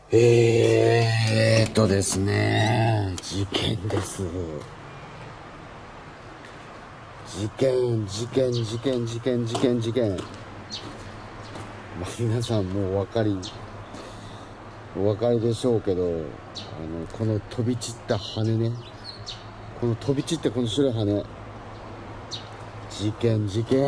ですね、事件です。事件。まあ、皆さんもうお分かりでしょうけど、この飛び散った羽ね、この飛び散ってこの白い羽、事件。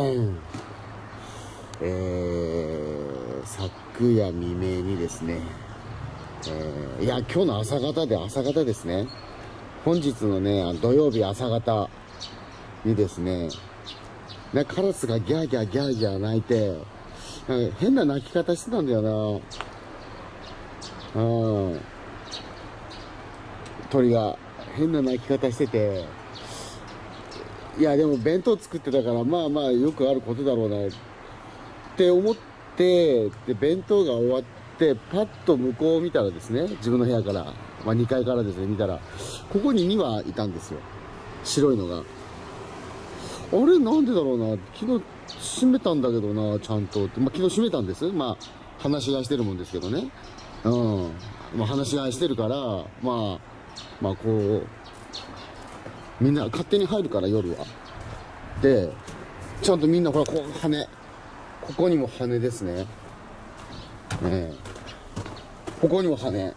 昨夜未明にですね、いや、今日の朝方ですね。本日のね、土曜日朝方にですね、カラスがギャーギャー鳴いて、変な鳴き方してたんだよな。鳥が変な鳴き方してて、いやでも弁当作ってたからまあよくあることだろうなって思って、で弁当が終わってパッと向こうを見たらですね、自分の部屋から、2階からですね見たら、ここに2羽いたんですよ、白いのが。あれなんでだろうな、昨日閉めたんだけどな、ちゃんとって、昨日閉めたんです。話し飼いしてるもんですけどね。話し飼いしてるから、こうみんな勝手に入るから、夜は。でちゃんとみんなほら、こう羽、ここにも羽ですね。ここにも羽。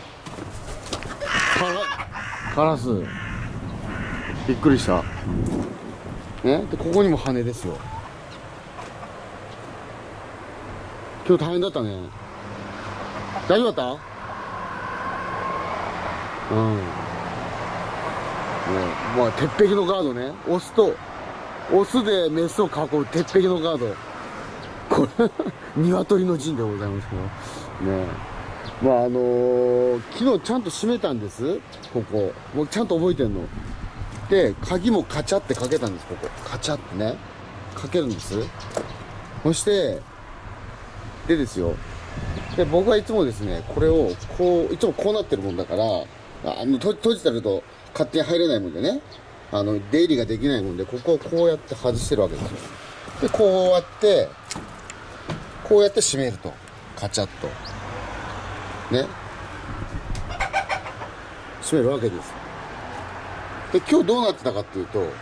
カラスびっくりしたね。でここにも羽ですよ。今日大変だったね。大丈夫だった？鉄壁のガードね。オスでメスを囲う鉄壁のガード。これ鶏の陣でございますけどね。昨日ちゃんと閉めたんです、ここ。もうちゃんと覚えてんので、鍵もカチャってかけたんです。ここカチャってね、かけるんです。そしてでですよ、で僕はいつもですね、これをこういつもこうなってるもんだから、閉じてると勝手に入れないもんでね、出入りができないもんで、ここをこうやって外してるわけですよ。でこうやって閉めると、カチャッとね、閉めるわけです。で今日どうなってたかっていうと、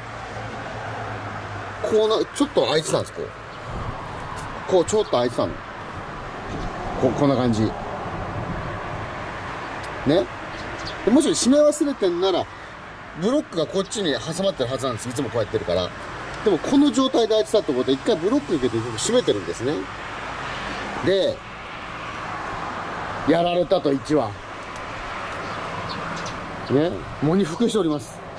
ちょっと開いてたんです。こうちょっと開いてたの。こんな感じね。でもし閉め忘れてんなら、ブロックがこっちに挟まってるはずなんです。いつもこうやってるから。でもこの状態で開いてたってことは、一回ブロック受けて閉めてるんですね。でやられたと、1羽ね、喪に服しておりますね。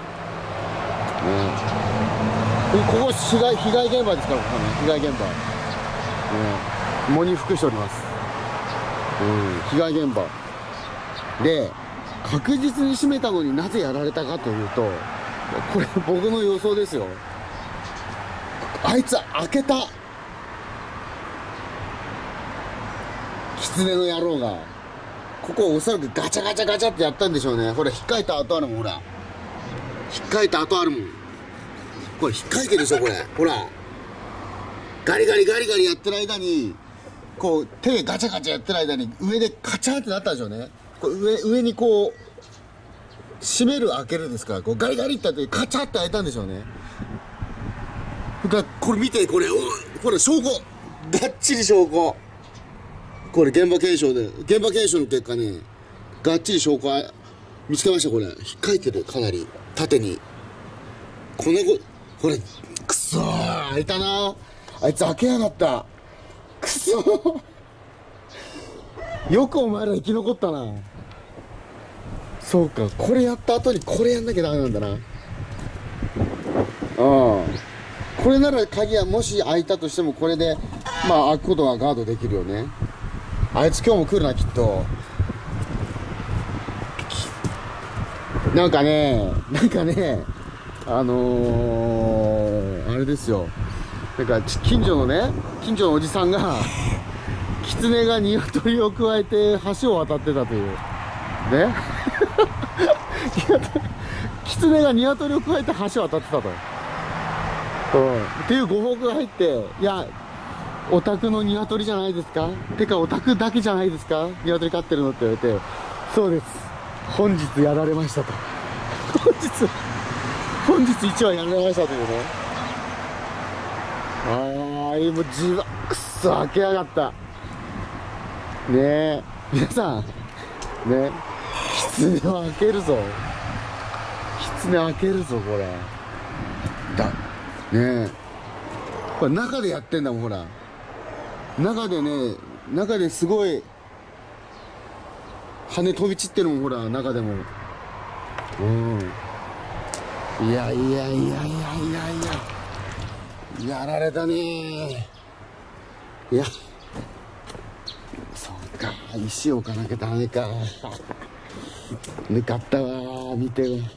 ここ被害現場ですから、ここね、被害現場、喪に服しております。被害現場で確実に閉めたのになぜやられたかというと、これ僕の予想ですよ。あいつ開けた、キツネの野郎がここをおそらくガチャってやったんでしょうね。ほら引っかいた跡あるもん。ほら引っかいた跡あるもん。これ引っかいてるでしょ、これ。ほらガリガリやってる間に、こう手でガチャやってる間に上でカチャンってなったでしょうね。こう上にこう閉める開けるですから、こうガリってやってカチャって開いたんでしょうね。だからこれ見て、これ証拠、がっちり証拠。これ現場検証の結果ね、がっちり証拠見つけました。これ引っかいてる、かなり縦に。これくそー、開いたな。あいつ開けやがった。くそーよくお前ら生き残ったな。そうか、これやった後にこれやんなきゃダメなんだな。これなら鍵はもし開いたとしても、これで開くことがガードできるよね。あいつ今日も来るな、きっと。なんかねあれですよ、近所のおじさんがキツネが鶏をくわえて橋を渡ってたというねキツネが鶏をくわえて橋を渡ってたと、っていうご報告が入って、いやお宅の鶏じゃないですか？てかお宅だけじゃないですか？鶏飼ってるのって言われて、そうです。本日やられましたと。本日1羽やられましたというね。もうじわくそ開けやがった。ねえ、皆さん、ね、狐は開けるぞ。狐開けるぞ、これ。ねえ。これ中でやってんだもん、ほら。中ですごい羽飛び散ってるもん、ほら、中でも。うん。いややられたね。いや、そうか、石置かなきゃダメか。向かったわ、見てよ。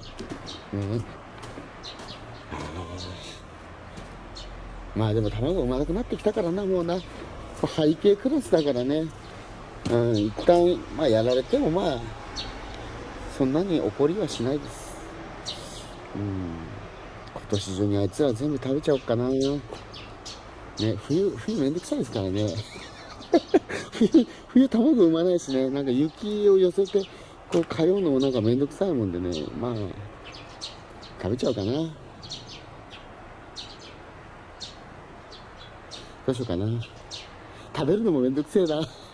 まあでも卵産まなくなってきたからな、もうな。背景クラスだからね。一旦、まあやられてもまあ、そんなに怒りはしないです。今年中にあいつら全部食べちゃおうかな。ね、冬めんどくさいですからね。冬卵産まないしね、なんか雪を寄せて、こう通うのもなんかめんどくさいもんでね、まあ、食べちゃおうかな。どうしようかな。食べるのもめんどくせえな。